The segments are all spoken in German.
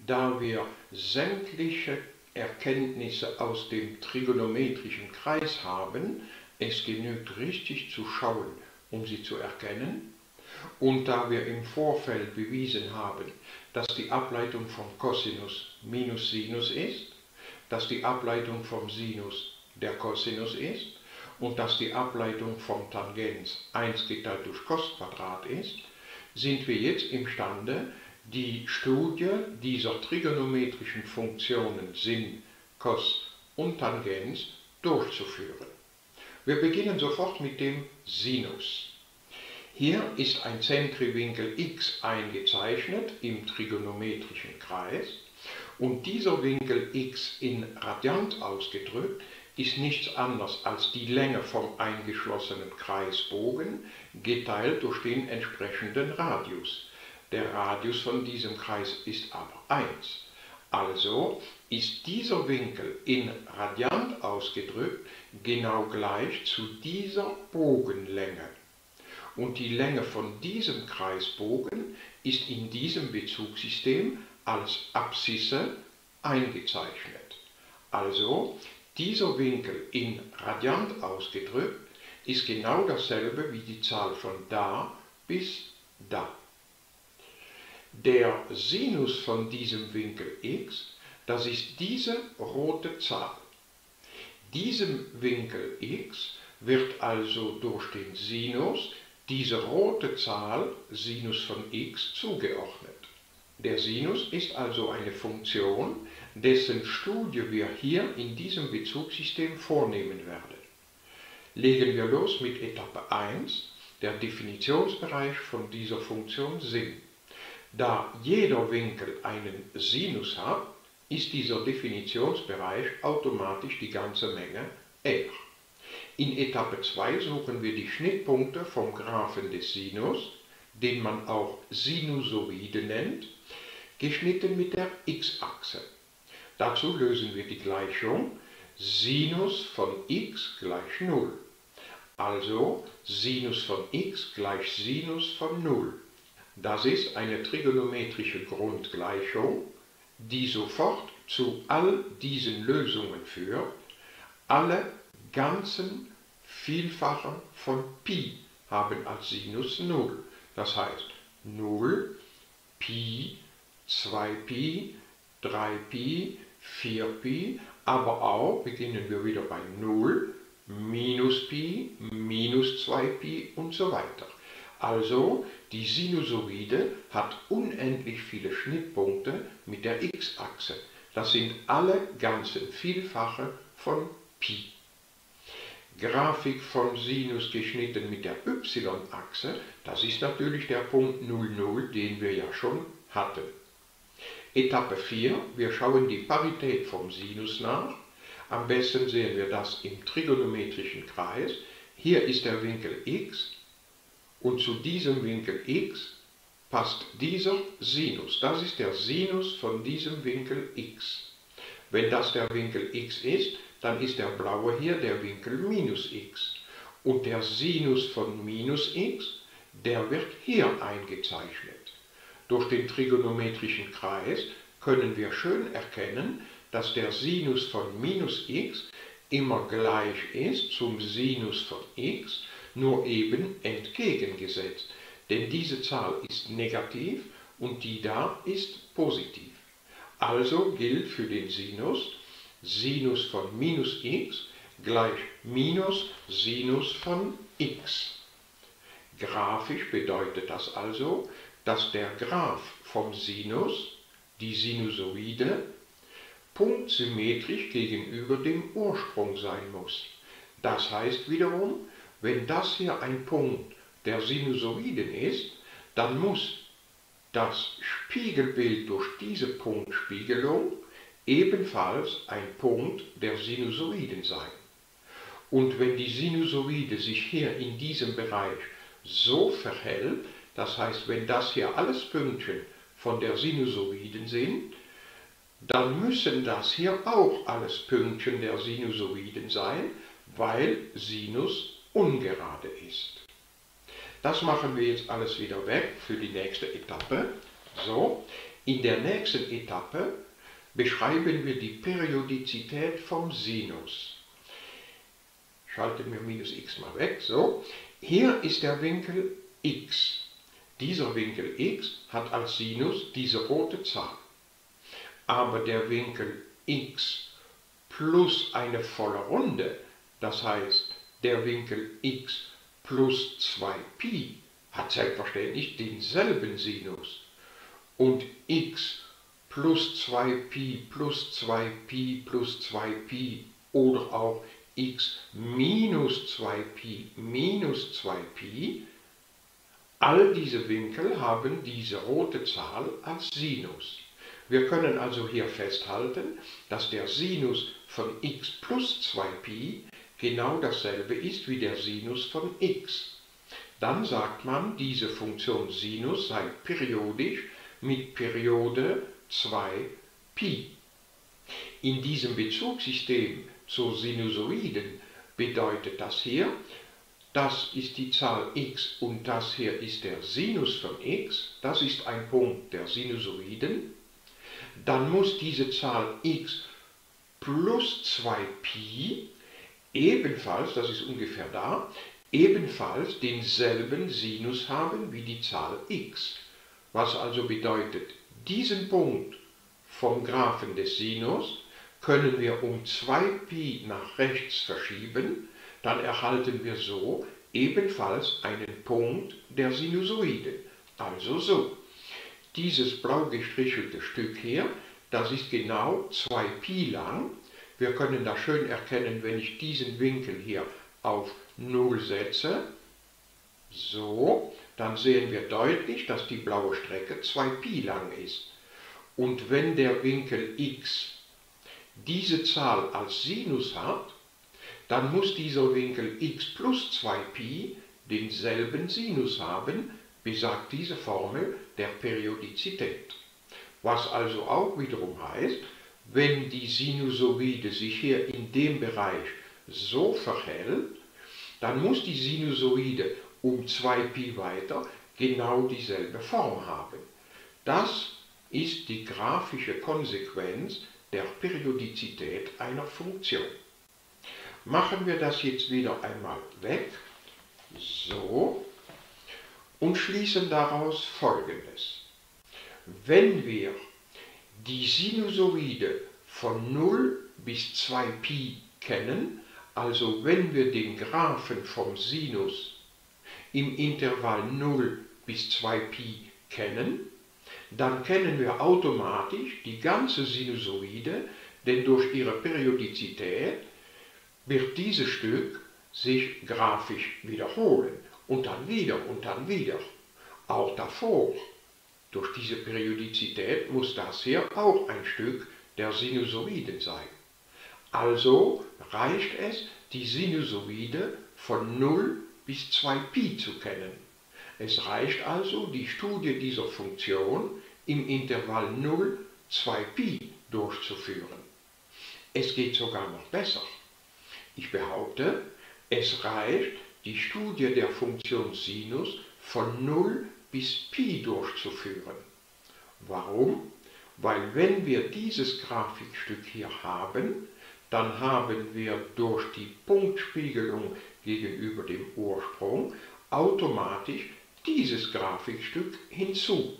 da wir sämtliche Erkenntnisse aus dem trigonometrischen Kreis haben, es genügt richtig zu schauen, um sie zu erkennen. Und da wir im Vorfeld bewiesen haben, dass die Ableitung vom Cosinus minus Sinus ist, dass die Ableitung vom Sinus der Cosinus ist und dass die Ableitung vom Tangens 1 geteilt durch Cos Quadrat ist, sind wir jetzt imstande, die Studie dieser trigonometrischen Funktionen Sin, Cos und Tangens durchzuführen. Wir beginnen sofort mit dem Sinus. Hier ist ein Zentriwinkel x eingezeichnet im trigonometrischen Kreis und dieser Winkel x in Radiant ausgedrückt ist nichts anderes als die Länge vom eingeschlossenen Kreisbogen geteilt durch den entsprechenden Radius. Der Radius von diesem Kreis ist aber 1. Also ist dieser Winkel in Radiant ausgedrückt genau gleich zu dieser Bogenlänge. Und die Länge von diesem Kreisbogen ist in diesem Bezugssystem als Abszisse eingezeichnet. Also dieser Winkel in Radiant ausgedrückt ist genau dasselbe wie die Zahl von da bis da. Der Sinus von diesem Winkel x, das ist diese rote Zahl. Diesem Winkel x wird also durch den Sinus diese rote Zahl Sinus von x zugeordnet. Der Sinus ist also eine Funktion, dessen Studie wir hier in diesem Bezugssystem vornehmen werden. Legen wir los mit Etappe 1, der Definitionsbereich von dieser Funktion Sin. Da jeder Winkel einen Sinus hat, ist dieser Definitionsbereich automatisch die ganze Menge R. In Etappe 2 suchen wir die Schnittpunkte vom Graphen des Sinus, den man auch Sinusoide nennt, geschnitten mit der x-Achse. Dazu lösen wir die Gleichung Sinus von x gleich 0. Also Sinus von x gleich Sinus von 0. Das ist eine trigonometrische Grundgleichung, die sofort zu all diesen Lösungen führt. Alle ganzen Vielfachen von Pi haben als Sinus 0. Das heißt 0, Pi, 2Pi, 3Pi, 4Pi, aber auch, beginnen wir wieder bei 0, minus Pi, minus 2Pi und so weiter. Also die Sinusoide hat unendlich viele Schnittpunkte mit der x-Achse. Das sind alle ganzen Vielfache von Pi. Grafik vom Sinus geschnitten mit der y-Achse, das ist natürlich der Punkt 0, 0, den wir ja schon hatten. Etappe 4, wir schauen die Parität vom Sinus nach. Am besten sehen wir das im trigonometrischen Kreis. Hier ist der Winkel x und zu diesem Winkel x passt dieser Sinus. Das ist der Sinus von diesem Winkel x. Wenn das der Winkel x ist, dann ist der blaue hier der Winkel minus x. Und der Sinus von minus x, der wird hier eingezeichnet. Durch den trigonometrischen Kreis können wir schön erkennen, dass der Sinus von minus x immer gleich ist zum Sinus von x, nur eben entgegengesetzt. Denn diese Zahl ist negativ und die da ist positiv. Also gilt für den Sinus, Sinus von minus x gleich minus Sinus von x. Graphisch bedeutet das also, dass der Graph vom Sinus, die Sinusoide, punktsymmetrisch gegenüber dem Ursprung sein muss. Das heißt wiederum, wenn das hier ein Punkt der Sinusoiden ist, dann muss das Spiegelbild durch diese Punktspiegelung ebenfalls ein Punkt der Sinusoiden sein. Und wenn die Sinusoide sich hier in diesem Bereich so verhält, das heißt, wenn das hier alles Pünktchen von der Sinusoiden sind, dann müssen das hier auch alles Pünktchen der Sinusoiden sein, weil Sinus ungerade ist. Das machen wir jetzt alles wieder weg für die nächste Etappe. So, In der nächsten Etappe beschreiben wir die Periodizität vom Sinus. Schalten wir minus x mal weg. So, hier ist der Winkel x. Dieser Winkel x hat als Sinus diese rote Zahl. Aber der Winkel x plus eine volle Runde, das heißt der Winkel x plus 2π, hat selbstverständlich denselben Sinus. Und x plus 2π plus 2π plus 2π oder auch x minus 2π minus 2π, all diese Winkel haben diese rote Zahl als Sinus. Wir können also hier festhalten, dass der Sinus von x plus 2π genau dasselbe ist wie der Sinus von x. Dann sagt man, diese Funktion Sinus sei periodisch mit Periode 2π. In diesem Bezugssystem zu Sinusoiden bedeutet das hier, das ist die Zahl x und das hier ist der Sinus von x, das ist ein Punkt der Sinusoiden. Dann muss diese Zahl x plus 2π ebenfalls, das ist ungefähr da, ebenfalls denselben Sinus haben wie die Zahl x. Was also bedeutet, diesen Punkt vom Graphen des Sinus können wir um 2π nach rechts verschieben, dann erhalten wir so ebenfalls einen Punkt der Sinusoide. Also so. Dieses blau gestrichelte Stück hier, das ist genau 2π lang. Wir können das schön erkennen, wenn ich diesen Winkel hier auf 0 setze. So, dann sehen wir deutlich, dass die blaue Strecke 2π lang ist. Und wenn der Winkel x diese Zahl als Sinus hat, dann muss dieser Winkel x plus 2π denselben Sinus haben, besagt diese Formel der Periodizität. Was also auch wiederum heißt, wenn die Sinusoide sich hier in dem Bereich so verhält, dann muss die Sinusoide um 2π weiter genau dieselbe Form haben. Das ist die grafische Konsequenz der Periodizität einer Funktion. Machen wir das jetzt wieder einmal weg, so, und schließen daraus Folgendes. Wenn wir die Sinusoide von 0 bis 2π kennen, also wenn wir den Graphen vom Sinus im Intervall 0 bis 2π kennen, dann kennen wir automatisch die ganze Sinusoide, denn durch ihre Periodizität wird dieses Stück sich grafisch wiederholen und dann wieder und dann wieder. Auch davor. Durch diese Periodizität muss das hier auch ein Stück der Sinusoiden sein. Also reicht es, die Sinusoide von 0 bis 2π zu kennen. Es reicht also, die Studie dieser Funktion im Intervall 0, 2π durchzuführen. Es geht sogar noch besser. Ich behaupte, es reicht, die Studie der Funktion Sinus von 0 bis π durchzuführen. Warum? Weil wenn wir dieses Grafikstück hier haben, dann haben wir durch die Punktspiegelung gegenüber dem Ursprung automatisch dieses Grafikstück hinzu.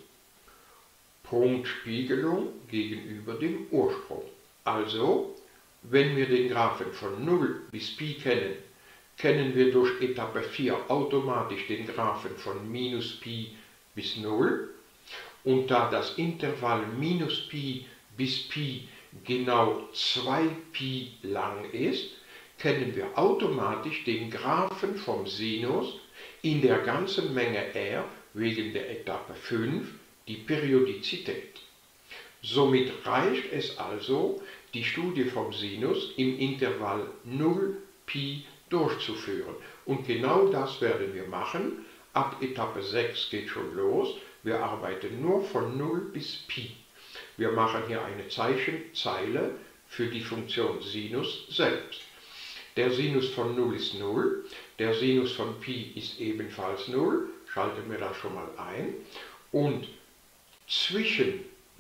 Punktspiegelung gegenüber dem Ursprung. Also, wenn wir den Graphen von 0 bis π kennen, kennen wir durch Etappe 4 automatisch den Graphen von minus π bis 0. Und da das Intervall minus π bis π genau 2π lang ist, kennen wir automatisch den Graphen vom Sinus in der ganzen Menge r wegen der Etappe 5, die Periodizität. Somit reicht es also, die Studie vom Sinus im Intervall 0π durchzuführen. Und genau das werden wir machen. Ab Etappe 6 geht schon los. Wir arbeiten nur von 0 bis π. Wir machen hier eine Zeichenzeile für die Funktion Sinus selbst. Der Sinus von 0 ist 0, der Sinus von π ist ebenfalls 0, schalten wir das schon mal ein. Und zwischen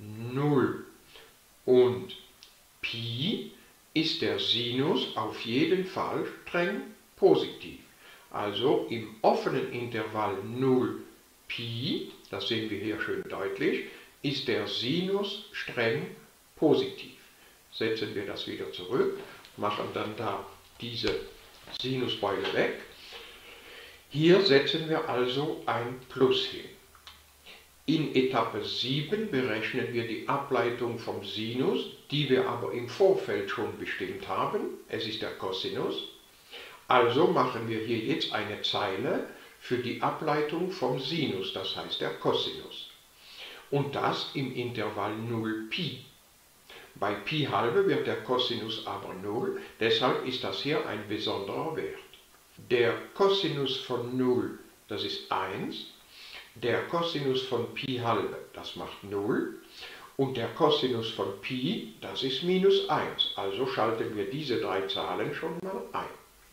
0 und Pi ist der Sinus auf jeden Fall streng positiv. Also im offenen Intervall 0 Pi, das sehen wir hier schön deutlich, ist der Sinus streng positiv. Setzen wir das wieder zurück, machen dann da diese Sinusbeule weg. Hier setzen wir also ein Plus hin. In Etappe 7 berechnen wir die Ableitung vom Sinus, die wir aber im Vorfeld schon bestimmt haben. Es ist der Cosinus. Also machen wir hier jetzt eine Zeile für die Ableitung vom Sinus, das heißt der Cosinus. Und das im Intervall 0 Pi. Bei Pi halbe wird der Cosinus aber 0, deshalb ist das hier ein besonderer Wert. Der Cosinus von 0, das ist 1. Der Cosinus von Pi halbe, das macht 0. Und der Cosinus von Pi, das ist minus 1. Also schalten wir diese drei Zahlen schon mal ein.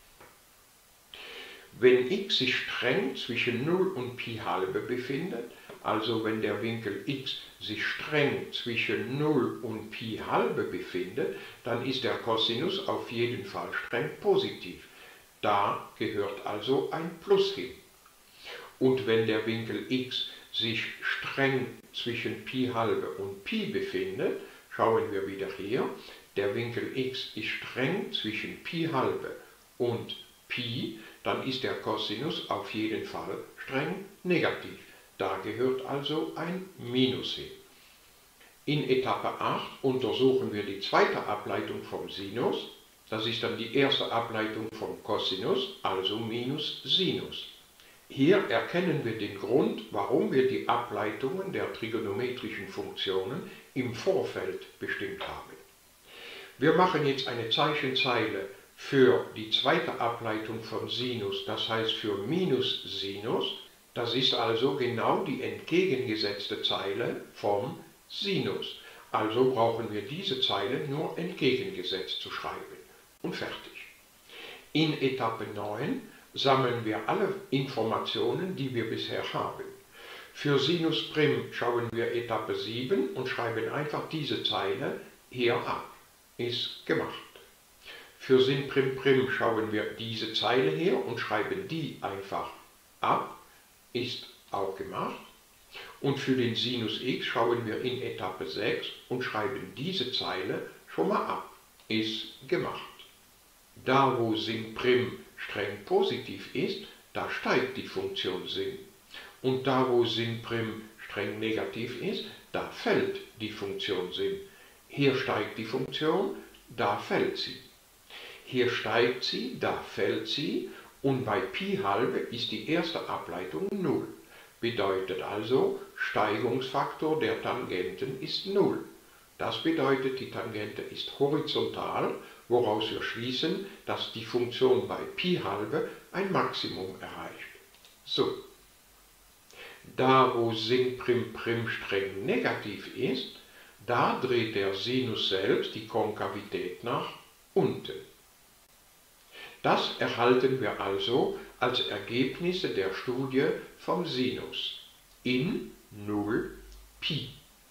Wenn x sich streng zwischen 0 und Pi halbe befindet, also wenn der Winkel x sich streng zwischen 0 und Pi halbe befindet, dann ist der Cosinus auf jeden Fall streng positiv. Da gehört also ein Plus hin. Und wenn der Winkel x sich streng zwischen Pi halbe und Pi befindet, schauen wir wieder hier, der Winkel x ist streng zwischen Pi halbe und Pi, dann ist der Cosinus auf jeden Fall streng negativ. Da gehört also ein Minus hin. In Etappe 8 untersuchen wir die zweite Ableitung vom Sinus. Das ist dann die erste Ableitung vom Cosinus, also minus Sinus. Hier erkennen wir den Grund, warum wir die Ableitungen der trigonometrischen Funktionen im Vorfeld bestimmt haben. Wir machen jetzt eine Zeichenzeile für die zweite Ableitung von Sinus, das heißt für minus Sinus. Das ist also genau die entgegengesetzte Zeile vom Sinus. Also brauchen wir diese Zeile nur entgegengesetzt zu schreiben. Und fertig. In Etappe 9 sammeln wir alle Informationen, die wir bisher haben. Für Sinus Prim schauen wir Etappe 7 und schreiben einfach diese Zeile hier ab. Ist gemacht. Für Sin Prim Prim schauen wir diese Zeile her und schreiben die einfach ab. Ist auch gemacht. Und für den Sinus x schauen wir in Etappe 6 und schreiben diese Zeile schon mal ab. Ist gemacht. Da wo Sin Prim streng positiv ist, da steigt die Funktion Sin. Und da wo Sin Prim streng negativ ist, da fällt die Funktion Sin. Hier steigt die Funktion, da fällt sie. Hier steigt sie, da fällt sie und bei Pi halbe ist die erste Ableitung 0. Bedeutet also, Steigungsfaktor der Tangenten ist 0. Das bedeutet, die Tangente ist horizontal, woraus wir schließen, dass die Funktion bei Pi halbe ein Maximum erreicht. So. Da wo Sin Prim Prim streng negativ ist, da dreht der Sinus selbst die Konkavität nach unten. Das erhalten wir also als Ergebnisse der Studie vom Sinus in 0 Pi.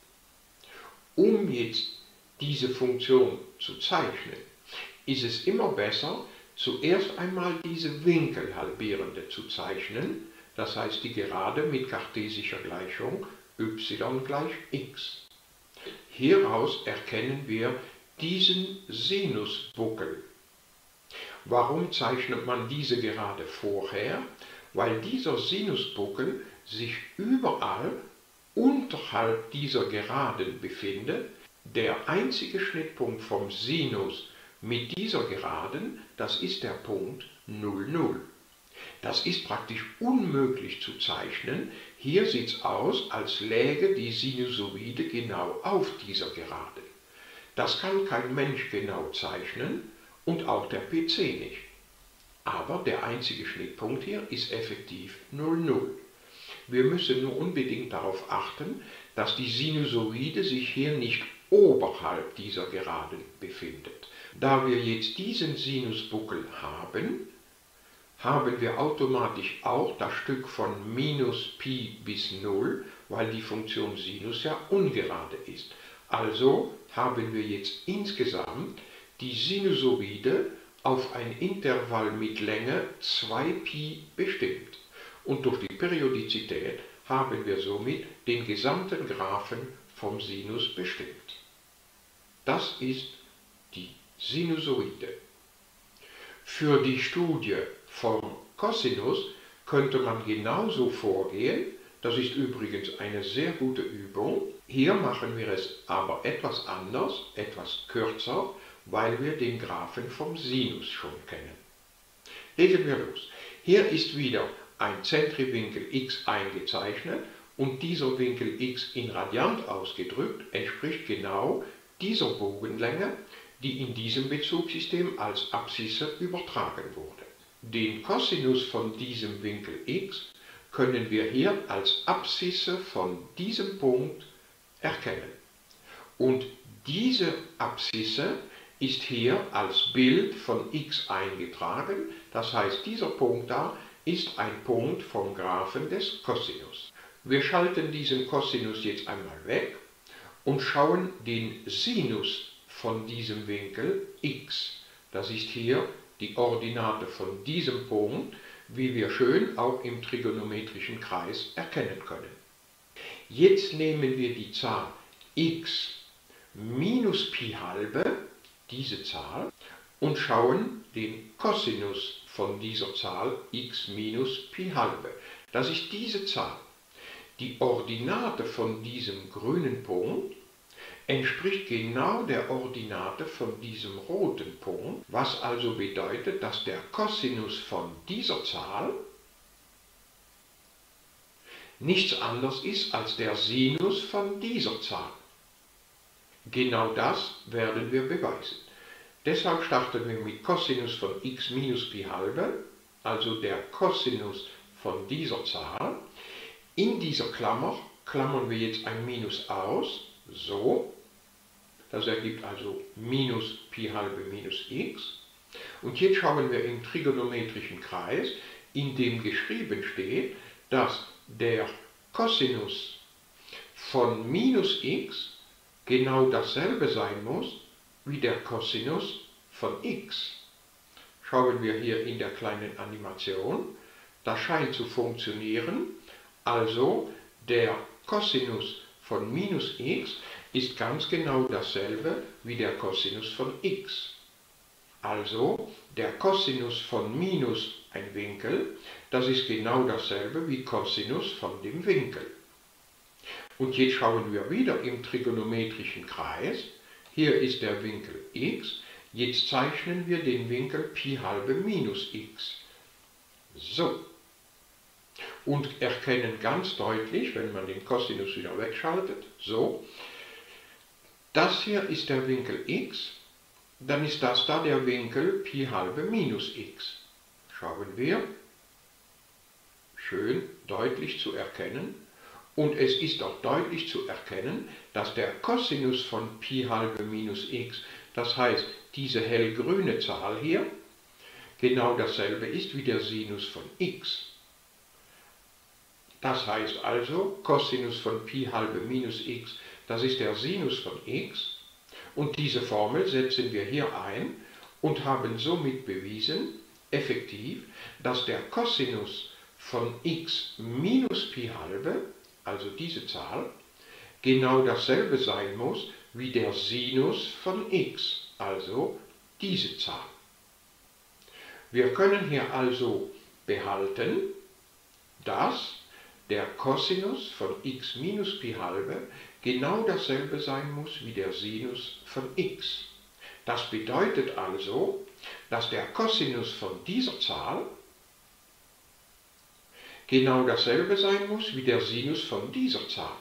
Um jetzt diese Funktion zu zeichnen, ist es immer besser, zuerst einmal diese winkelhalbierende zu zeichnen, das heißt die Gerade mit kartesischer Gleichung y gleich x. Hieraus erkennen wir diesen Sinusbuckel. Warum zeichnet man diese Gerade vorher? Weil dieser Sinusbuckel sich überall unterhalb dieser Geraden befindet. Der einzige Schnittpunkt vom Sinus mit dieser Geraden, das ist der Punkt 0, 0. Das ist praktisch unmöglich zu zeichnen. Hier sieht es aus, als läge die Sinusoide genau auf dieser Geraden. Das kann kein Mensch genau zeichnen und auch der PC nicht. Aber der einzige Schnittpunkt hier ist effektiv 0, 0. Wir müssen nur unbedingt darauf achten, dass die Sinusoide sich hier nicht oberhalb dieser Geraden befindet. Da wir jetzt diesen Sinusbuckel haben, haben wir automatisch auch das Stück von minus Pi bis 0, weil die Funktion Sinus ja ungerade ist. Also haben wir jetzt insgesamt die Sinusoide auf ein Intervall mit Länge 2π bestimmt. Und durch die Periodizität haben wir somit den gesamten Graphen vom Sinus bestimmt. Das ist die Sinusoide. Für die Studie vom Cosinus könnte man genauso vorgehen. Das ist übrigens eine sehr gute Übung. Hier machen wir es aber etwas anders, etwas kürzer, weil wir den Graphen vom Sinus schon kennen. Legen wir los. Hier ist wieder ein Zentriwinkel x eingezeichnet und dieser Winkel x in Radiant ausgedrückt entspricht genau dieser Bogenlänge, die in diesem Bezugssystem als Abszisse übertragen wurde. Den Cosinus von diesem Winkel x können wir hier als Abszisse von diesem Punkt erkennen. Und diese Abszisse ist hier als Bild von x eingetragen, das heißt, dieser Punkt da ist ein Punkt vom Graphen des Cosinus. Wir schalten diesen Cosinus jetzt einmal weg und schauen den Sinus von diesem Winkel x. Das ist hier die Ordinate von diesem Punkt, wie wir schön auch im trigonometrischen Kreis erkennen können. Jetzt nehmen wir die Zahl x minus Pi halbe, diese Zahl, und schauen den Cosinus von dieser Zahl x minus Pi halbe. Das ist diese Zahl. Die Ordinate von diesem grünen Punkt entspricht genau der Ordinate von diesem roten Punkt, was also bedeutet, dass der Cosinus von dieser Zahl nichts anderes ist als der Sinus von dieser Zahl. Genau das werden wir beweisen. Deshalb starten wir mit Cosinus von x minus Pi halbe, also der Cosinus von dieser Zahl. In dieser Klammer klammern wir jetzt ein Minus aus, so. Das ergibt also minus Pi halbe minus x. Und jetzt schauen wir im trigonometrischen Kreis, in dem geschrieben steht, dass der Cosinus von minus x genau dasselbe sein muss wie der Cosinus von x. Schauen wir hier in der kleinen Animation. Das scheint zu funktionieren. Also der Cosinus von minus x ist ganz genau dasselbe wie der Cosinus von x. Also der Cosinus von minus ein Winkel, das ist genau dasselbe wie Cosinus von dem Winkel. Und jetzt schauen wir wieder im trigonometrischen Kreis. Hier ist der Winkel x. Jetzt zeichnen wir den Winkel Pi halbe minus x. So. Und erkennen ganz deutlich, wenn man den Cosinus wieder wegschaltet, so, das hier ist der Winkel x, dann ist das da der Winkel Pi halbe minus x. Schauen wir, schön deutlich zu erkennen. Und es ist auch deutlich zu erkennen, dass der Cosinus von Pi halbe minus x, das heißt diese hellgrüne Zahl hier, genau dasselbe ist wie der Sinus von x. Das heißt also, Cosinus von Pi halbe minus x, das ist der Sinus von x. Und diese Formel setzen wir hier ein und haben somit bewiesen, effektiv, dass der Cosinus von x minus Pi halbe, also diese Zahl, genau dasselbe sein muss wie der Sinus von x, also diese Zahl. Wir können hier also behalten, dass der Cosinus von x minus Pi halbe genau dasselbe sein muss wie der Sinus von x. Das bedeutet also, dass der Cosinus von dieser Zahl genau dasselbe sein muss wie der Sinus von dieser Zahl.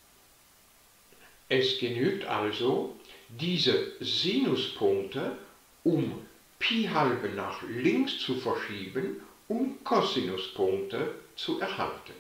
Es genügt also, diese Sinuspunkte um Pi halbe nach links zu verschieben, um Cosinuspunkte zu erhalten.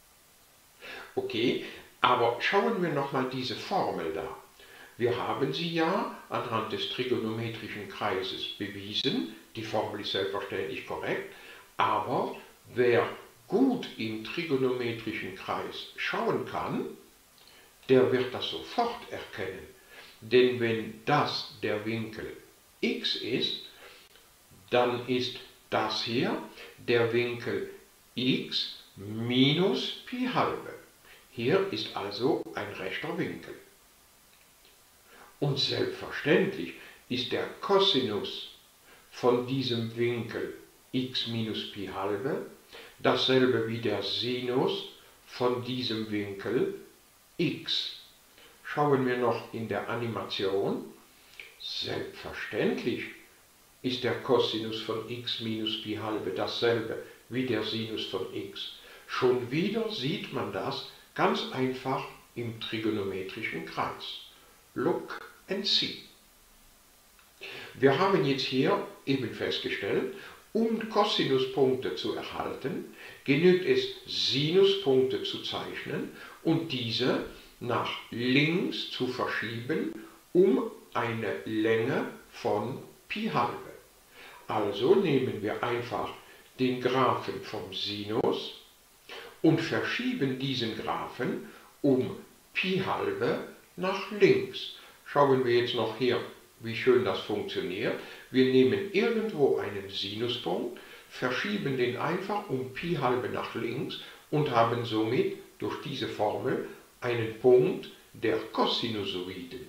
Okay, aber schauen wir nochmal diese Formel da. Wir haben sie ja anhand des trigonometrischen Kreises bewiesen, die Formel ist selbstverständlich korrekt, Aber wer gut im trigonometrischen Kreis schauen kann, der wird das sofort erkennen. Denn wenn das der Winkel x ist, dann ist das hier der Winkel x minus Pi halbe. Hier ist also ein rechter Winkel. Und selbstverständlich ist der Cosinus von diesem Winkel x minus Pi halbe dasselbe wie der Sinus von diesem Winkel x. Schauen wir noch in der Animation. Selbstverständlich ist der Cosinus von x minus Pi halbe dasselbe wie der Sinus von x. Schon wieder sieht man das ganz einfach im trigonometrischen Kreis. Look and see. Wir haben jetzt hier eben festgestellt, um Cosinuspunkte zu erhalten, genügt es, Sinuspunkte zu zeichnen und diese nach links zu verschieben, um eine Länge von Pi halbe. Also nehmen wir einfach den Graphen vom Sinus und verschieben diesen Graphen um Pi halbe nach links. Schauen wir jetzt noch hier, wie schön das funktioniert. Wir nehmen irgendwo einen Sinuspunkt, verschieben den einfach um Pi halbe nach links und haben somit durch diese Formel einen Punkt der Cosinusoiden.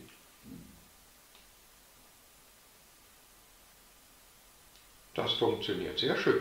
Das funktioniert sehr schön.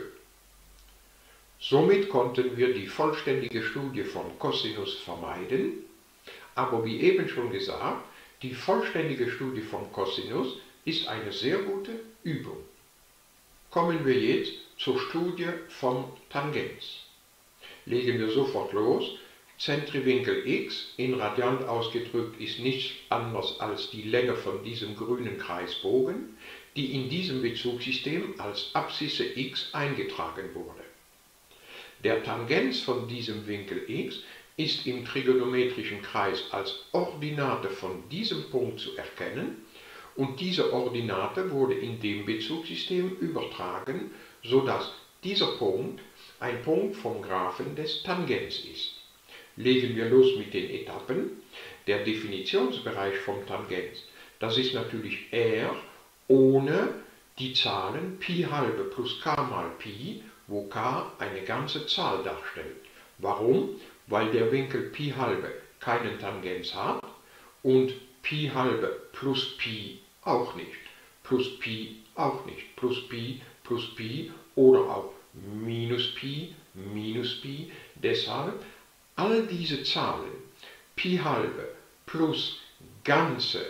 Somit konnten wir die vollständige Studie vom Cosinus vermeiden, aber wie eben schon gesagt, die vollständige Studie vom Cosinus ist eine sehr gute Übung. Kommen wir jetzt zur Studie vom Tangens. Legen wir sofort los. Zentriwinkel x in Radiant ausgedrückt ist nichts anderes als die Länge von diesem grünen Kreisbogen, die in diesem Bezugssystem als Abszisse x eingetragen wurde. Der Tangens von diesem Winkel x ist im trigonometrischen Kreis als Ordinate von diesem Punkt zu erkennen und diese Ordinate wurde in dem Bezugssystem übertragen, sodass dieser Punkt ein Punkt vom Graphen des Tangens ist. Legen wir los mit den Etappen. Der Definitionsbereich vom Tangens, das ist natürlich R ohne die Zahlen Pi halbe plus k mal Pi, wo k eine ganze Zahl darstellt. Warum? Weil der Winkel Pi halbe keinen Tangens hat und Pi halbe plus Pi auch nicht, plus Pi auch nicht, plus Pi oder auch minus Pi. Deshalb all diese Zahlen, Pi halbe plus ganze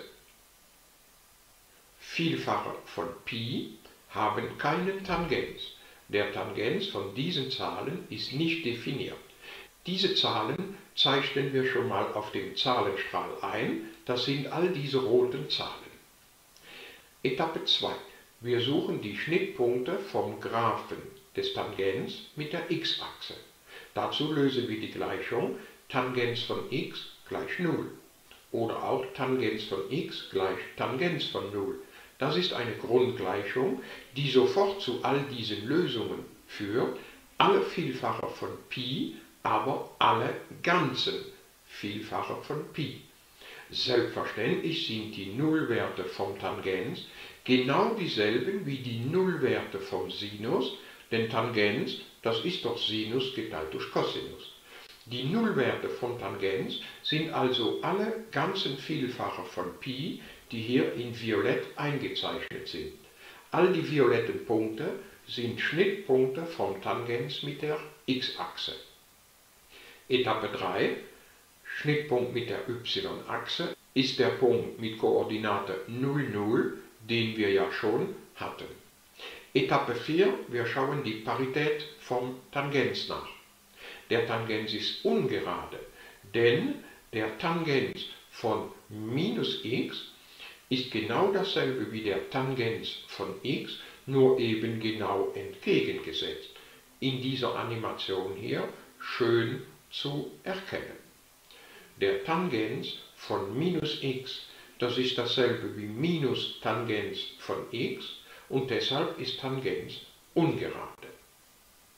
Vielfache von Pi, haben keinen Tangens. Der Tangens von diesen Zahlen ist nicht definiert. Diese Zahlen zeichnen wir schon mal auf dem Zahlenstrahl ein, das sind all diese roten Zahlen. Etappe 2. Wir suchen die Schnittpunkte vom Graphen des Tangens mit der x-Achse. Dazu lösen wir die Gleichung Tangens von x gleich 0 oder auch Tangens von x gleich Tangens von 0. Das ist eine Grundgleichung, die sofort zu all diesen Lösungen führt, alle Vielfache von Pi, aber alle ganzen Vielfache von Pi. Selbstverständlich sind die Nullwerte vom Tangens genau dieselben wie die Nullwerte vom Sinus, denn Tangens, das ist doch Sinus geteilt durch Cosinus. Die Nullwerte vom Tangens sind also alle ganzen Vielfache von Pi, die hier in Violett eingezeichnet sind. All die violetten Punkte sind Schnittpunkte vom Tangens mit der x-Achse. Etappe 3, Schnittpunkt mit der y-Achse, ist der Punkt mit Koordinate 0, 0, den wir ja schon hatten. Etappe 4, wir schauen die Parität vom Tangens nach. Der Tangens ist ungerade, denn der Tangens von minus x ist genau dasselbe wie der Tangens von x, nur eben genau entgegengesetzt. In dieser Animation hier schön zu erkennen. Der Tangens von minus x, das ist dasselbe wie minus Tangens von x und deshalb ist Tangens ungerade.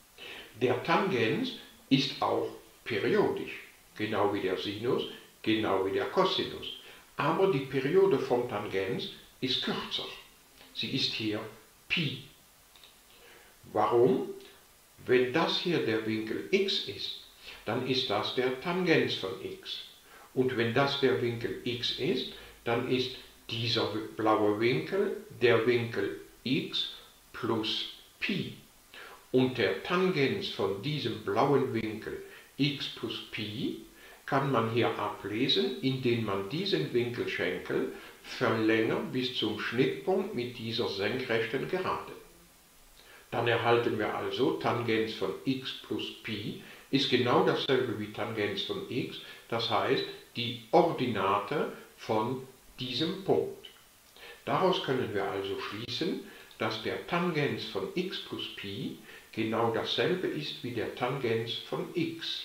Der Tangens ist auch periodisch, genau wie der Sinus, genau wie der Cosinus. Aber die Periode vom Tangens ist kürzer. Sie ist hier Pi. Warum? Wenn das hier der Winkel x ist, dann ist das der Tangens von x. Und wenn das der Winkel x ist, dann ist dieser blaue Winkel der Winkel x plus Pi. Und der Tangens von diesem blauen Winkel x plus Pi kann man hier ablesen, indem man diesen Winkelschenkel verlängert bis zum Schnittpunkt mit dieser senkrechten Gerade. Dann erhalten wir also, Tangens von x plus Pi ist genau dasselbe wie Tangens von x, das heißt die Ordinate von diesem Punkt. Daraus können wir also schließen, dass der Tangens von x plus Pi genau dasselbe ist wie der Tangens von x.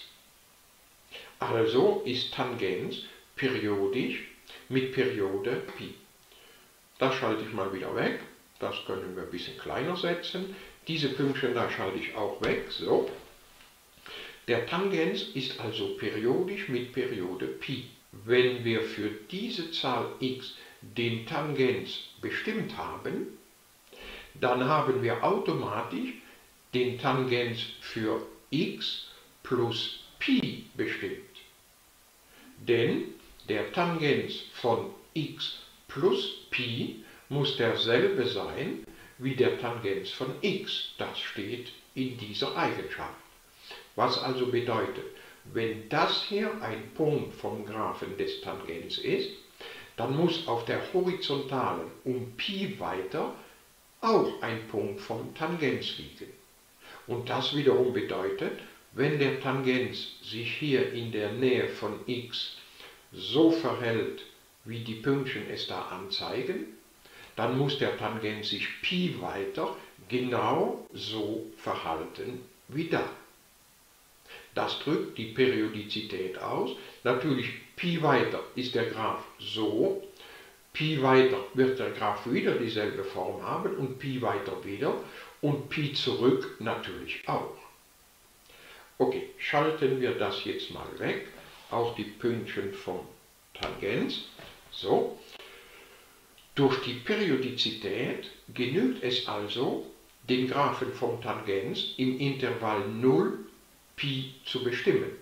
Also ist Tangens periodisch mit Periode Pi. Das schalte ich mal wieder weg, das können wir ein bisschen kleiner setzen. Diese Pünktchen da schalte ich auch weg, so. Der Tangens ist also periodisch mit Periode Pi. Wenn wir für diese Zahl x den Tangens bestimmt haben, dann haben wir automatisch den Tangens für x plus Pi bestimmt. Denn der Tangens von x plus Pi muss derselbe sein wie der Tangens von x. Das steht in dieser Eigenschaft. Was also bedeutet, wenn das hier ein Punkt vom Graphen des Tangens ist, dann muss auf der Horizontalen um Pi weiter auch ein Punkt vom Tangens liegen. Und das wiederum bedeutet, wenn der Tangens sich hier in der Nähe von x so verhält, wie die Pünktchen es da anzeigen, dann muss der Tangens sich Pi weiter genau so verhalten wie da. Das drückt die Periodizität aus. Natürlich, Pi weiter ist der Graph so, Pi weiter wird der Graph wieder dieselbe Form haben und Pi weiter wieder und Pi zurück natürlich auch. Okay, schalten wir das jetzt mal weg, auch die Pünktchen vom Tangens. So, durch die Periodizität genügt es also, den Graphen vom Tangens im Intervall 0 Pi zu bestimmen.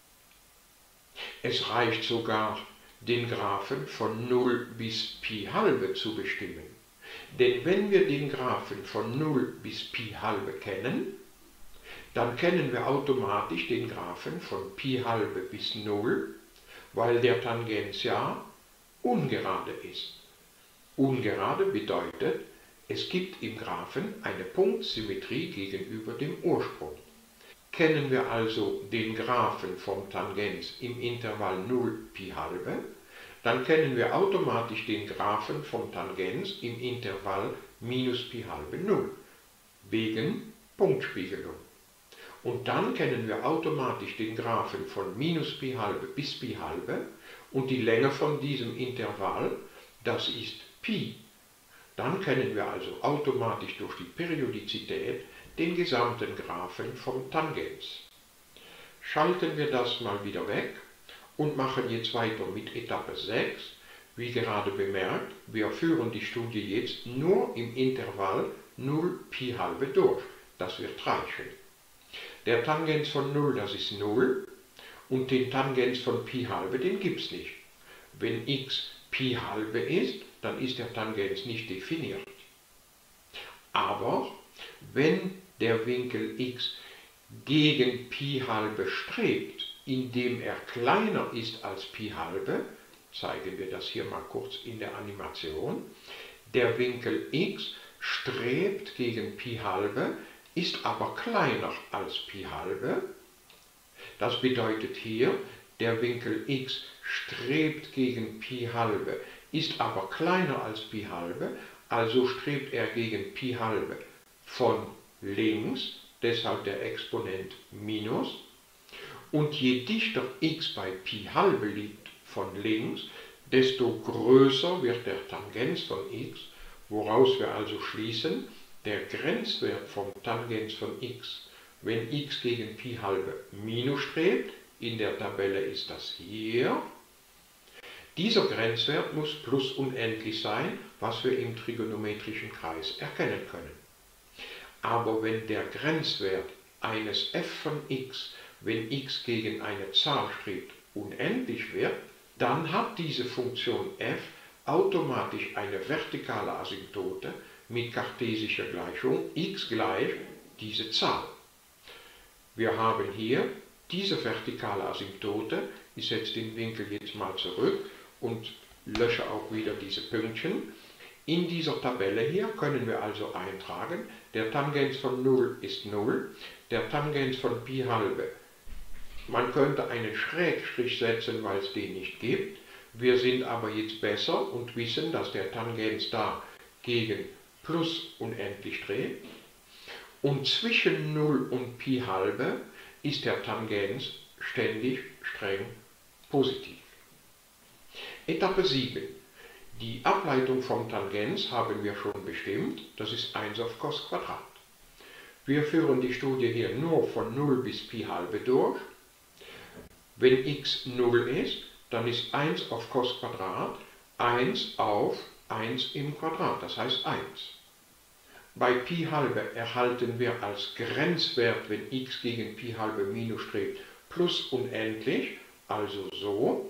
Es reicht sogar, den Graphen von 0 bis Pi halbe zu bestimmen. Denn wenn wir den Graphen von 0 bis Pi halbe kennen, dann kennen wir automatisch den Graphen von Pi halbe bis 0, weil der Tangens ja ungerade ist. Ungerade bedeutet, es gibt im Graphen eine Punktsymmetrie gegenüber dem Ursprung. Kennen wir also den Graphen vom Tangens im Intervall 0 Pi halbe, dann kennen wir automatisch den Graphen vom Tangens im Intervall minus Pi halbe 0, wegen Punktspiegelung. Und dann kennen wir automatisch den Graphen von minus Pi halbe bis Pi halbe und die Länge von diesem Intervall, das ist Pi. Dann kennen wir also automatisch durch die Periodizität den gesamten Graphen vom Tangens. Schalten wir das mal wieder weg und machen jetzt weiter mit Etappe 6. Wie gerade bemerkt, wir führen die Studie jetzt nur im Intervall 0 Pi halbe durch. Das wird reichen. Der Tangens von 0, das ist 0, und den Tangens von Pi halbe, den gibt es nicht. Wenn x Pi halbe ist, dann ist der Tangens nicht definiert. Aber wenn der Winkel x gegen Pi halbe strebt, indem er kleiner ist als Pi halbe, zeigen wir das hier mal kurz in der Animation, der Winkel x strebt gegen Pi halbe, ist aber kleiner als Pi halbe. Das bedeutet hier, der Winkel x strebt gegen Pi halbe, ist aber kleiner als Pi halbe, also strebt er gegen Pi halbe von links, deshalb der Exponent minus. Und je dichter x bei Pi halbe liegt von links, desto größer wird der Tangens von x, woraus wir also schließen, der Grenzwert vom Tangens von x wenn x gegen Pi halbe Minus strebt, in der Tabelle ist das hier, dieser Grenzwert muss plus unendlich sein, was wir im trigonometrischen Kreis erkennen können. Aber wenn der Grenzwert eines f von x, wenn x gegen eine Zahl strebt, unendlich wird, dann hat diese Funktion f automatisch eine vertikale Asymptote mit kartesischer Gleichung x gleich diese Zahl. Wir haben hier diese vertikale Asymptote. Ich setze den Winkel jetzt mal zurück und lösche auch wieder diese Pünktchen. In dieser Tabelle hier können wir also eintragen, der Tangens von 0 ist 0, der Tangens von Pi halbe. Man könnte einen Schrägstrich setzen, weil es den nicht gibt. Wir sind aber jetzt besser und wissen, dass der Tangens da gegen plus unendlich strebt. Und zwischen 0 und Pi halbe ist der Tangens ständig streng positiv. Etappe 7. Die Ableitung vom Tangens haben wir schon bestimmt, das ist 1 auf Cos Quadrat. Wir führen die Studie hier nur von 0 bis Pi halbe durch. Wenn x 0 ist, dann ist 1 auf Cos Quadrat 1 auf 1 im Quadrat, das heißt 1. Bei Pi halbe erhalten wir als Grenzwert, wenn x gegen Pi halbe Minus strebt, plus unendlich, also so.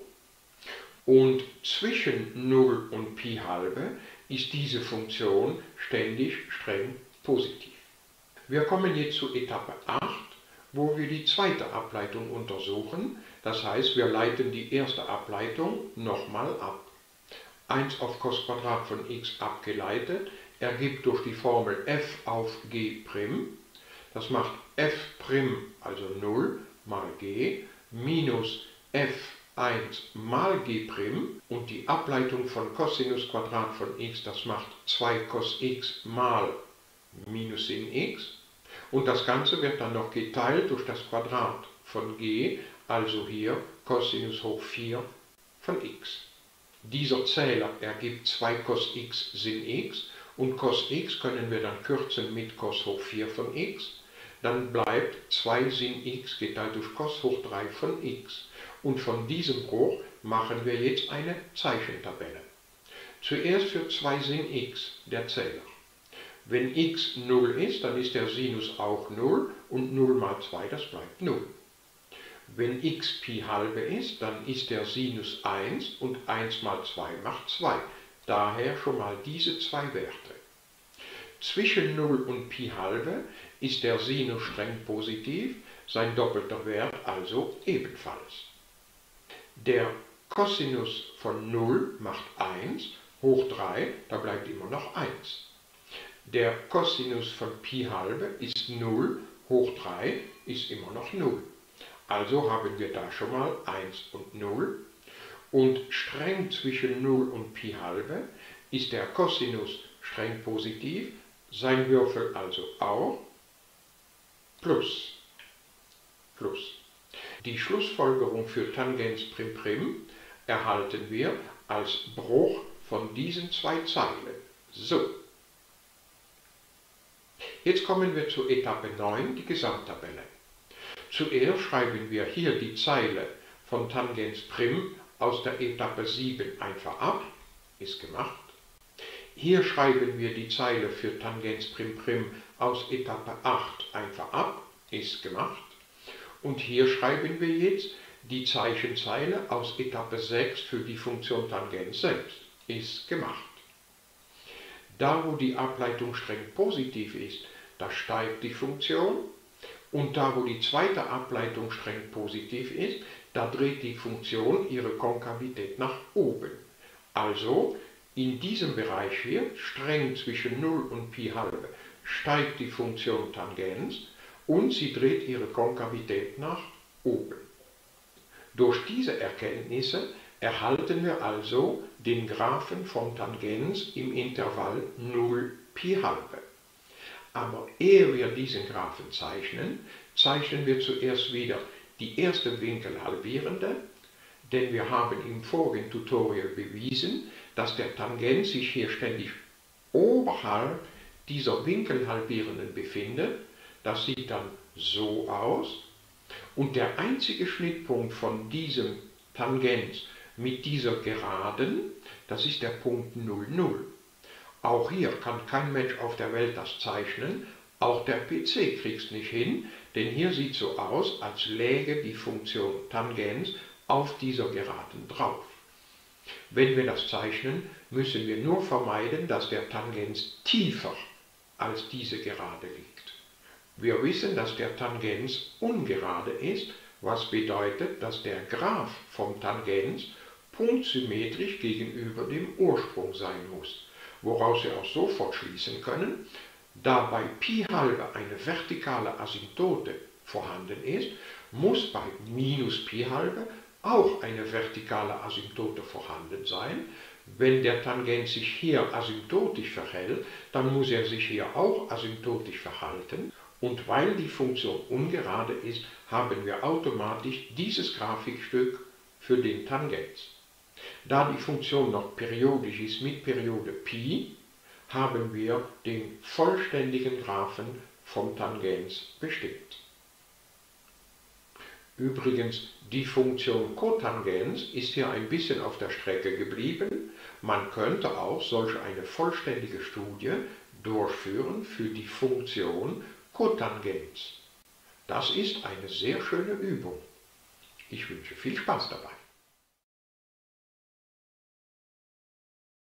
Und zwischen 0 und Pi halbe ist diese Funktion ständig streng positiv. Wir kommen jetzt zu Etappe 8, wo wir die zweite Ableitung untersuchen. Das heißt, wir leiten die erste Ableitung nochmal ab. 1 auf Cos Quadrat von x abgeleitet ergibt durch die Formel f auf g'. Das macht f', also 0, mal g, minus f1 mal g', und die Ableitung von Cosinus Quadrat von x, das macht 2 cos x mal minus sin x. Und das Ganze wird dann noch geteilt durch das Quadrat von g, also hier Cosinus hoch 4 von x. Dieser Zähler ergibt 2 cos x sin x, und cos x können wir dann kürzen mit cos hoch 4 von x. Dann bleibt 2 sin x geteilt durch cos hoch 3 von x. Und von diesem Bruch machen wir jetzt eine Zeichentabelle. Zuerst für 2 sin x, der Zähler. Wenn x 0 ist, dann ist der Sinus auch 0 und 0 mal 2, das bleibt 0. Wenn x Pi halbe ist, dann ist der Sinus 1 und 1 mal 2 macht 2. Daher schon mal diese zwei Werte. Zwischen 0 und Pi halbe ist der Sinus streng positiv, sein doppelter Wert also ebenfalls. Der Cosinus von 0 macht 1, hoch 3, da bleibt immer noch 1. Der Cosinus von Pi halbe ist 0, hoch 3 ist immer noch 0. Also haben wir da schon mal 1 und 0. Und streng zwischen 0 und Pi halbe ist der Cosinus streng positiv, sein Würfel also auch plus. Die Schlussfolgerung für Tangens prim' erhalten wir als Bruch von diesen zwei Zeilen. So. Jetzt kommen wir zu Etappe 9, die Gesamttabelle. Zuerst schreiben wir hier die Zeile von Tangens prim aus der Etappe 7 einfach ab, ist gemacht. Hier schreiben wir die Zeile für Tangens prim' aus Etappe 8 einfach ab, ist gemacht. Und hier schreiben wir jetzt die Zeichenzeile aus Etappe 6 für die Funktion Tangens selbst, ist gemacht. Da wo die Ableitung streng positiv ist, da steigt die Funktion. Und da wo die zweite Ableitung streng positiv ist, da dreht die Funktion ihre Konkavität nach oben. Also in diesem Bereich hier, streng zwischen 0 und Pi halbe, steigt die Funktion Tangens und sie dreht ihre Konkavität nach oben. Durch diese Erkenntnisse erhalten wir also den Graphen von Tangens im Intervall 0 Pi halbe. Aber ehe wir diesen Graphen zeichnen, zeichnen wir zuerst wieder die erste Winkelhalbierende, denn wir haben im vorigen Tutorial bewiesen, dass der Tangens sich hier ständig oberhalb dieser Winkelhalbierenden befindet. Das sieht dann so aus und der einzige Schnittpunkt von diesem Tangens mit dieser Geraden, das ist der Punkt 0, 0. Auch hier kann kein Mensch auf der Welt das zeichnen, auch der PC kriegt es nicht hin, denn hier sieht so aus, als läge die Funktion Tangens auf dieser Geraden drauf. Wenn wir das zeichnen, müssen wir nur vermeiden, dass der Tangens tiefer als diese Gerade liegt. Wir wissen, dass der Tangens ungerade ist, was bedeutet, dass der Graph vom Tangens punktsymmetrisch gegenüber dem Ursprung sein muss, woraus wir auch sofort schließen können, da bei Pi halbe eine vertikale Asymptote vorhanden ist, muss bei minus Pi halbe auch eine vertikale Asymptote vorhanden sein. Wenn der Tangens sich hier asymptotisch verhält, dann muss er sich hier auch asymptotisch verhalten. Und weil die Funktion ungerade ist, haben wir automatisch dieses Grafikstück für den Tangens. Da die Funktion noch periodisch ist mit Periode Pi, haben wir den vollständigen Graphen vom Tangens bestimmt. Übrigens, die Funktion Kotangens ist hier ein bisschen auf der Strecke geblieben. Man könnte auch solch eine vollständige Studie durchführen für die Funktion Kotangens. Das ist eine sehr schöne Übung. Ich wünsche viel Spaß dabei.